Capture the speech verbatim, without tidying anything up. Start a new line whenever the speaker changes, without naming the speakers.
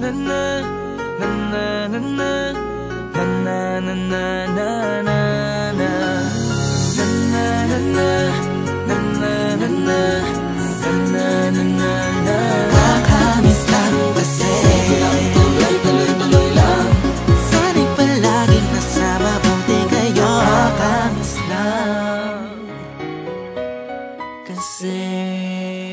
na na na na na na na na na na na
Kakamiss lang kasi tuloy, tuloy, tuloy lang. Sana'y palaging nasa mabuti kayo.
Kakamiss lang kasi